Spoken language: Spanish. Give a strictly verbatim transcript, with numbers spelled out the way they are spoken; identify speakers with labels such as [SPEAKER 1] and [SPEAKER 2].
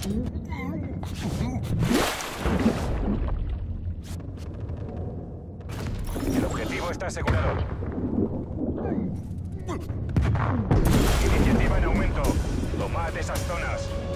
[SPEAKER 1] El objetivo está asegurado. Iniciativa en aumento. Tomad esas zonas.